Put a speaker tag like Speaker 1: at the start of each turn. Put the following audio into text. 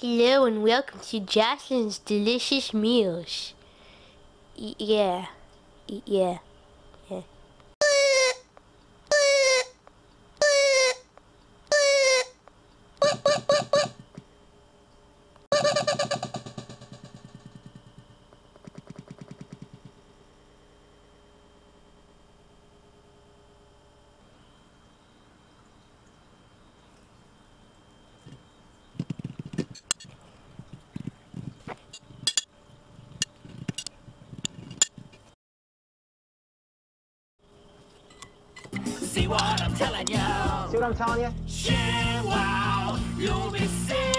Speaker 1: Hello and welcome to Jocelyn's Delicious Meals. Yeah. Yeah.
Speaker 2: See what I'm telling you?
Speaker 3: See what I'm telling you?
Speaker 2: Share wow, you'll be sick.